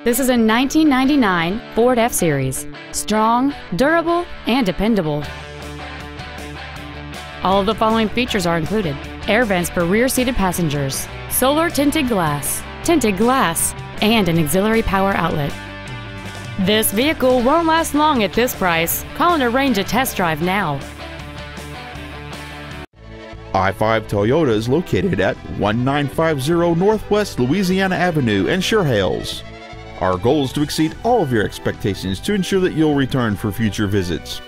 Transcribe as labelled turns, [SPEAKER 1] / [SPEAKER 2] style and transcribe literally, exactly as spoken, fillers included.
[SPEAKER 1] This is a nineteen ninety-nine Ford F-Series. Strong, durable, and dependable. All of the following features are included: air vents for rear-seated passengers, solar tinted glass, tinted glass, and an auxiliary power outlet. This vehicle won't last long at this price. Call and arrange a test drive now.
[SPEAKER 2] I five Toyota is located at one nine five zero Northwest Louisiana Avenue in Sure Hales. Our goal is to exceed all of your expectations to ensure that you'll return for future visits.